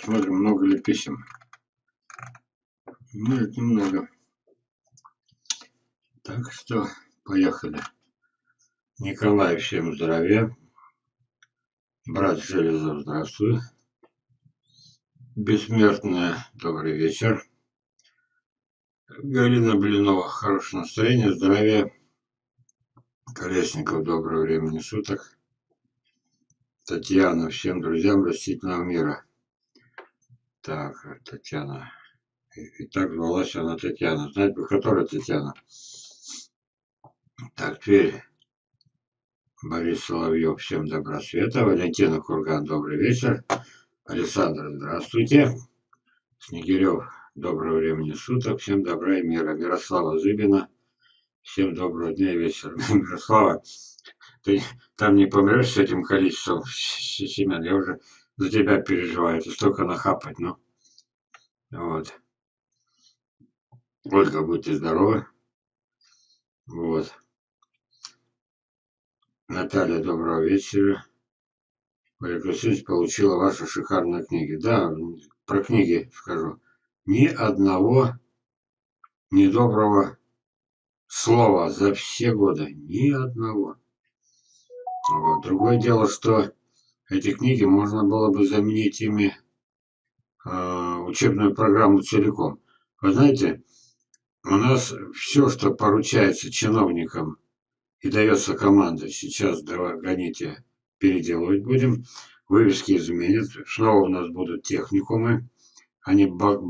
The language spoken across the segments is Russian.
Посмотрим, много ли писем. Нет, немного. Так что, поехали. Николай, всем здравия. Брат Железов, здравствуй. Бессмертная, добрый вечер. Галина Блинова, хорошее настроение, здравия. Колесников, доброго времени суток. Татьяна, всем друзьям растительного мира. Так, Татьяна. И так звалась она Татьяна. Знаете, бы, которая Татьяна? Так, теперь Борис Соловьев, всем добра света. Валентина Курган, добрый вечер. Александр, здравствуйте. Снегирев, доброго времени суток. Всем добра и мира. Мирослава Зыбина, всем доброго дня и вечера. Мирослава, ты там не помрешь с этим количеством семян? Я уже за тебя переживаю. Это столько нахапать, ну. Вот. Ольга, будьте здоровы. Вот. Наталья, доброго вечера. Валерий Васильевич получила ваши шикарные книги. Да, про книги скажу. Ни одного недоброго слова за все годы. Ни одного. Вот. Другое дело, что эти книги можно было бы заменить ими учебную программу целиком. Вы знаете, у нас все, что поручается чиновникам и дается команда, сейчас давай гоните, переделывать будем, вывески изменят, снова у нас будут техникумы, они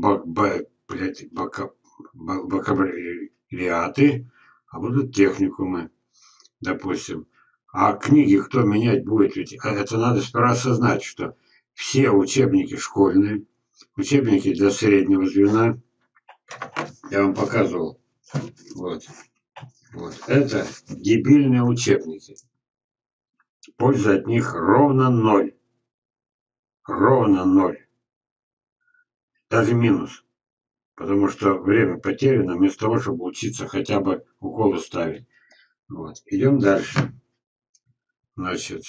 бакалавриаты, а будут техникумы, допустим. А книги кто менять будет? Ведь это надо сперва осознать, что все учебники школьные, учебники для среднего звена, я вам показывал, вот, это дебильные учебники. Польза от них ровно ноль. Ровно ноль. Даже минус. Потому что время потеряно, вместо того, чтобы учиться хотя бы уколы ставить. Вот. Идем дальше. Значит,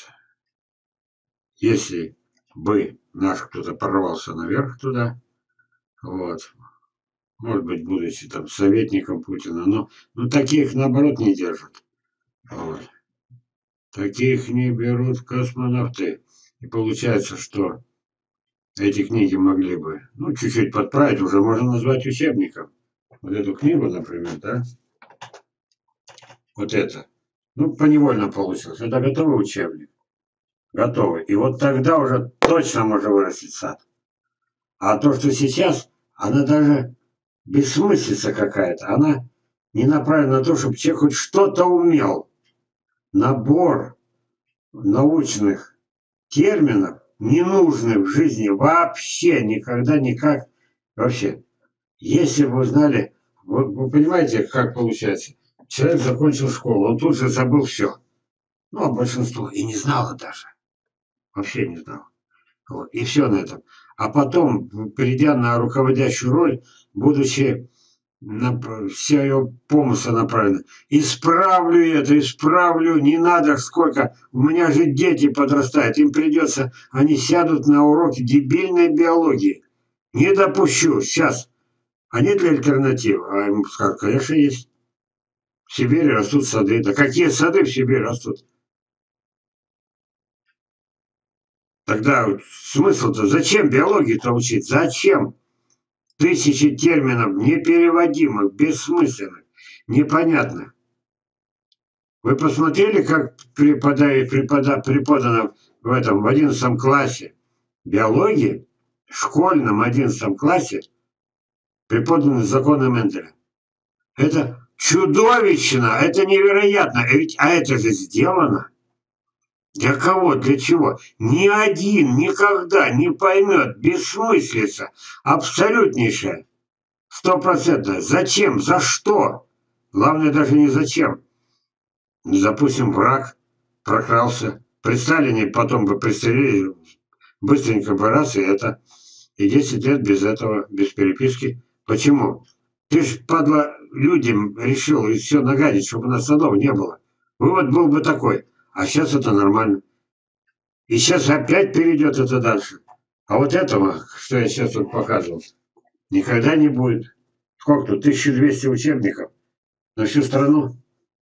если бы наш кто-то прорвался наверх туда, вот, может быть, будучи там советником Путина, но таких, наоборот, не держат. Вот. Таких не берут в космонавты. И получается, что эти книги могли бы, чуть-чуть подправить, уже можно назвать учебником. Вот эту книгу, например, да? Вот это. Поневольно получилось. Это готовый учебник. Готовый. И вот тогда уже точно можно вырастить сад. А то, что сейчас, она даже бессмыслица какая-то. Она не направлена на то, чтобы человек хоть что-то умел. Набор научных терминов не нужны в жизни вообще, никогда, никак. Вообще. Если бы вы знали, вы понимаете, как получается? Человек закончил школу, он тут же забыл все. А большинство и не знало даже. Вообще не знало. Вот. И все на этом. А потом, перейдя на руководящую роль, будучи вся ее помысла направлена. Исправлю это, исправлю, не надо сколько. У меня же дети подрастают, им придется, они сядут на уроки дебильной биологии. Не допущу, сейчас. А нет ли альтернативы? А ему скажут, конечно, есть. В Сибири растут сады. Да какие сады в Сибири растут? Тогда смысл-то, зачем биологию-то учить? Зачем? Тысячи терминов непереводимых, бессмысленных, непонятных. Вы посмотрели, как преподано в 11 классе биологии, в школьном 11 классе, преподаны законы Менделя. Это чудовищно, это невероятно. А это же сделано. Для кого, для чего? Ни один никогда не поймет, бессмыслица, абсолютнейшая, стопроцентная. Зачем? За что? Главное даже не зачем. Допустим, враг прокрался. При Сталине потом бы пристрелили, быстренько бы раз, и это. И 10 лет без этого, без переписки. Почему? Ты ж, падла, людям решил и все нагадить, чтобы у нас садов не было. Вывод был бы такой. А сейчас это нормально. И сейчас опять перейдет это дальше. А вот этого, что я сейчас тут показывал, никогда не будет. Сколько тут? 1200 учебников на всю страну.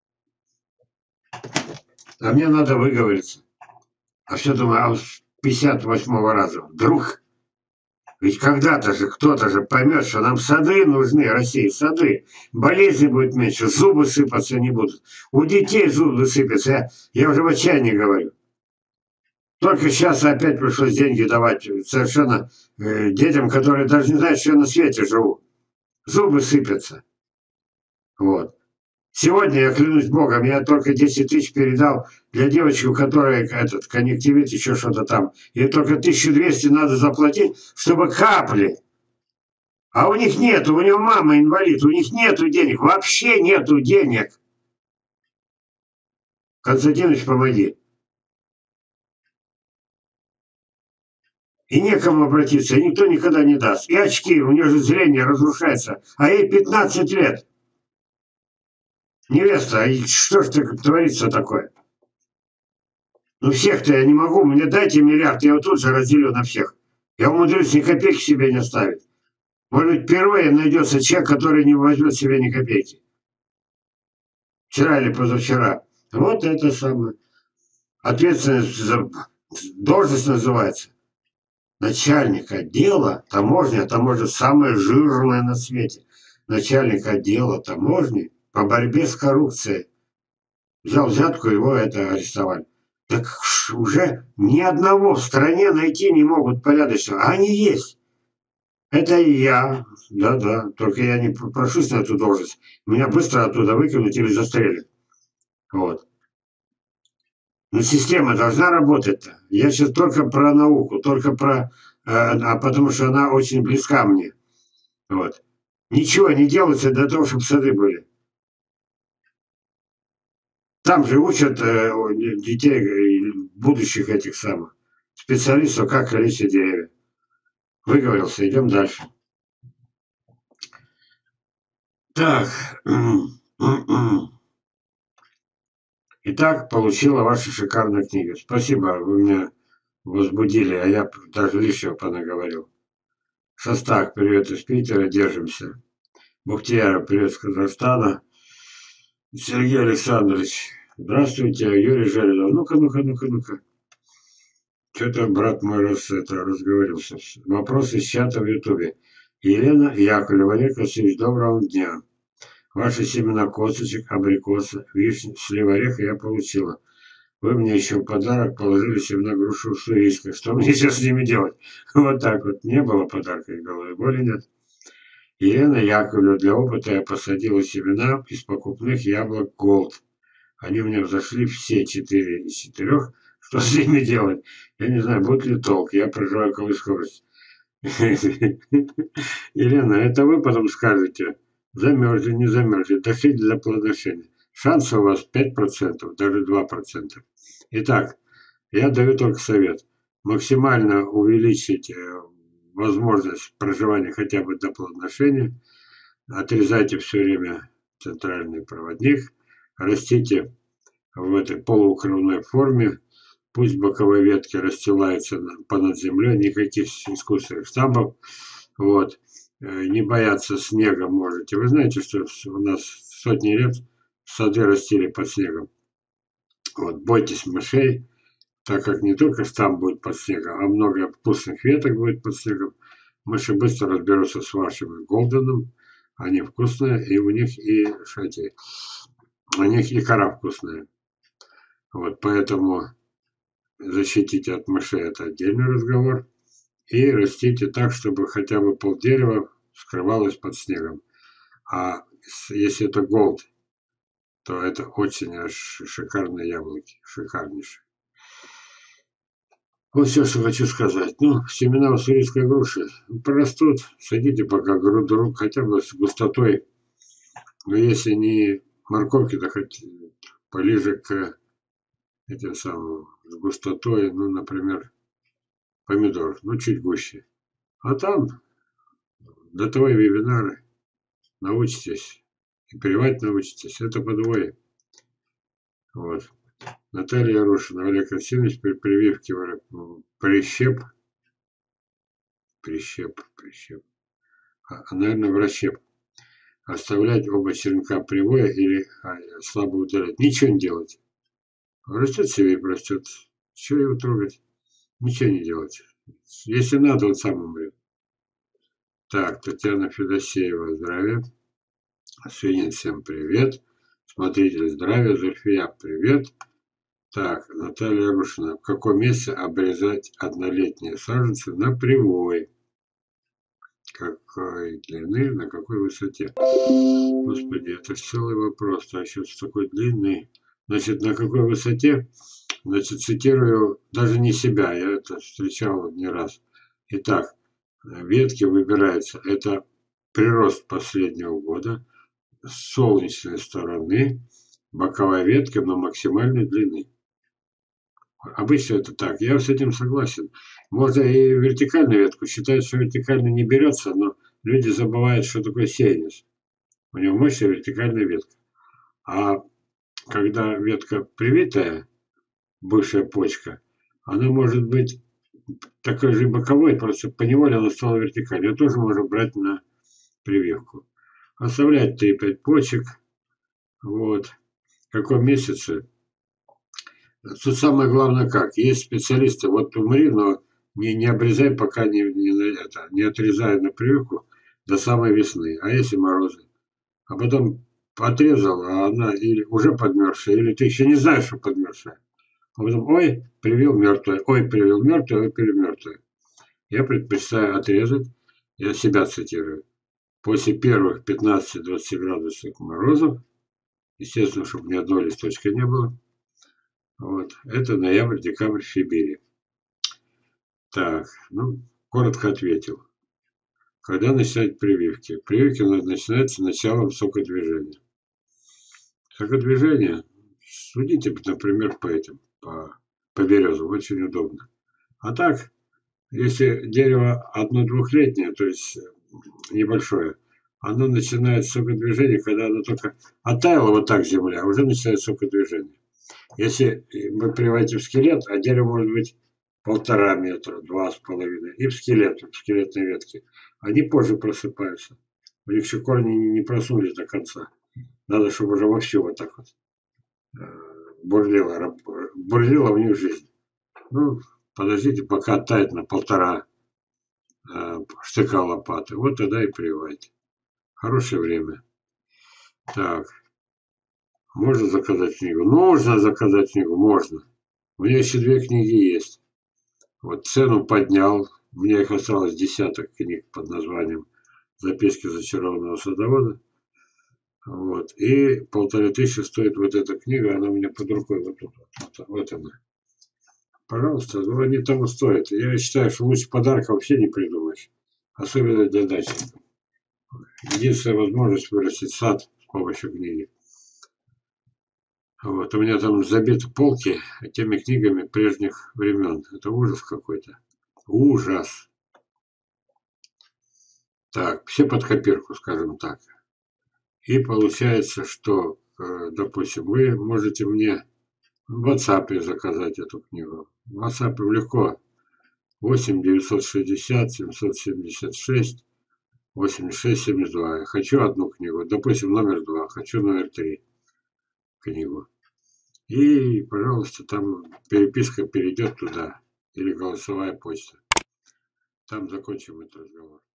А мне надо выговориться. А все думаю, а с 58-го раза вдруг. Ведь когда-то же кто-то же поймет, что нам сады нужны, России, сады. Болезни будет меньше, зубы сыпаться не будут. У детей зубы сыпятся. Я уже в отчаянии говорю. Только сейчас опять пришлось деньги давать совершенно детям, которые даже не знают, что я на свете живу. Зубы сыпятся. Вот. Сегодня, я клянусь Богом, я только 10 тысяч передал для девочки, у которой этот конъюнктивит, еще что-то там. И только 1200 надо заплатить, чтобы капли. А у них нету, у него мама инвалид, у них нету денег, вообще нету денег. Константинович, помоги. И некому обратиться, и никто никогда не даст. И очки, у нее же зрение разрушается, а ей 15 лет. Невеста, и что ж творится такое? Ну всех-то я не могу, мне дайте миллиард, я его тут же разделю на всех. Я умудрюсь ни копейки себе не оставить. Может быть, впервые найдется человек, который не возьмет себе ни копейки. Вчера или позавчера. Вот это самое. Ответственность за должность называется. Начальник отдела таможни, таможня самая жирная на свете. Начальник отдела таможни по борьбе с коррупцией. Взял взятку, его это арестовали. Так уже ни одного в стране найти не могут порядочного. А они есть. Это и я. Да-да. Только я не прошусь на эту должность. Меня быстро оттуда выкинут или застрелят. Вот. Но система должна работать-то. Я сейчас только про науку, только про... потому что она очень близка мне. Вот. Ничего не делается для того, чтобы сады были. Там же учат детей, будущих этих самых специалистов, как лечить деревья. Выговорился, идем дальше. Так. Итак, получила ваша шикарная книга. Спасибо, вы меня возбудили, а я даже лишнего понаговорил. Шостак, привет из Питера, держимся. Бухтияров, привет из Казахстана. Сергей Александрович, здравствуйте. Юрий Железов, ну-ка, ну-ка, ну-ка, ну-ка. Что-то брат мой разговорился. Вопрос из чата в Ютубе. Елена Яковлева, Олег Васильевич, доброго дня. Ваши семена косточек, абрикоса, вишни, слива ореха я получила. Вы мне еще в подарок положили семена груши уссурийской. Что мне сейчас с ними делать? Вот так вот. Не было подарка, и головы боли нет. Елена Яковлева, для опыта я посадила семена из покупных яблок Голд. Они у меня взошли все 4 из 4. Что с ними делать? Я не знаю, будет ли толк. Я проживаю Калужской области. Елена, это вы потом скажете, замерзли, не замерзли, дошли для плодоношения. Шансы у вас 5%, даже 2%. Итак, я даю только совет. Максимально увеличить возможность проживания хотя бы до плодоношения. Отрезайте все время центральный проводник. Растите в этой полуукрывной форме. Пусть боковые ветки расстилаются понад землей, никаких искусственных штамбов. Вот. Не бояться снега можете. Вы знаете, что у нас сотни лет сады растили под снегом. Вот. Бойтесь мышей, так как не только штамм будет под снегом, а много вкусных веток будет под снегом. Мыши быстро разберутся с вашим голденом. Они вкусные, и у них и шати, у них и кора вкусная. Вот, поэтому защитите от мышей, это отдельный разговор. И растите так, чтобы хотя бы полдерева скрывалось под снегом. А если это голд, то это очень шикарные яблоки, шикарнейшие. Вот все, что хочу сказать. Ну, семена уссурийской груши прорастут, садите пока друг хотя бы с густотой. Но если не морковки, то хоть ближе к этим самым с густотой, ну, например, помидор, ну, чуть гуще. А там датовые вебинары, научитесь, и привать научитесь, это подвое. Вот. Наталья Рушина, Олег Васильевич при прививке прищеп прищеп. Наверное, вращеп. Оставлять оба черенка привоя или слабо удалять. Ничего не делать. Растет себе и растет. Чего его трогать? Ничего не делать. Если надо, он сам умрет. Так, Татьяна Федосеева, здравия. Свинин, всем привет. Смотритель, здравия. Зульфия, привет. Так, Наталья Рушина. В каком месте обрезать однолетние саженцы на привой? Какой длины, на какой высоте? Господи, это же целый вопрос. А сейчас такой длинный. Значит, на какой высоте? Значит, цитирую даже не себя, я это встречал не раз. Итак, ветки выбираются. Это прирост последнего года, с солнечной стороны, боковая ветка на максимальной длины. Обычно это так. Я с этим согласен. Можно и вертикальную ветку. Считают, что вертикально не берется, но люди забывают, что такое сеянец. У него мощная вертикальная ветка. А когда ветка привитая, бывшая почка, она может быть такой же боковой, просто поневоле она стала вертикальной. Ее тоже можно брать на прививку. Оставлять 3-5 почек. Вот. В каком месяце? Тут самое главное как. Есть специалисты, вот умри, но не обрезай, пока не отрезай на прививку до самой весны. А если морозы? А потом отрезал, а она или уже подмерзшая, или ты еще не знаешь, что подмерзшая. А потом, ой, привил мертвая, ой, привил мертвая, ой, привил мертвая. Я предпочитаю отрезать, я себя цитирую, после первых 15-20 градусов морозов, естественно, чтобы ни одного листочка не было. Вот, это ноябрь, декабрь в Сибири. Так, ну, коротко ответил. Когда начинать прививки? Прививки начинаются началом сокодвижения. Сокодвижение, судите, например, по этим, по березам, очень удобно. А так, если дерево одно-двухлетнее, то есть небольшое, оно начинает сокодвижение, когда оно только оттаяло вот так земля, уже начинает сокодвижение. Если мы приводим в скелет, а дерево может быть 1,5 метра, 2,5, и в скелетной ветке, они позже просыпаются. У них еще корни не проснулись до конца. Надо, чтобы уже вовсю вот так вот бурлила в них жизнь. Ну, подождите, пока оттает на 1,5 штыка лопаты. Вот тогда и прививайте. Хорошее время. Так. Можно заказать книгу? Нужно заказать книгу, можно. У меня еще 2 книги есть. Вот цену поднял. У меня их осталось десяток книг под названием «Записки зачарованного садовода». Вот. И 1500 стоит вот эта книга. Она у меня под рукой. Вот тут. Вот она. Пожалуйста, ну они того стоят. Я считаю, что лучше подарка вообще не придумаешь. Особенно для дачников. Единственная возможность вырастить сад с помощью книги. Вот, у меня там забиты полки теми книгами прежних времен. Это ужас какой-то. Ужас. Так, все под копирку, скажем так. И получается, что, допустим, вы можете мне в WhatsApp заказать эту книгу. В WhatsApp легко. 8 960 776 86 72. Я хочу одну книгу. Допустим, номер 2. Хочу номер 3 книгу. И, пожалуйста, там переписка перейдет туда. Или голосовая почта. Там закончим этот разговор.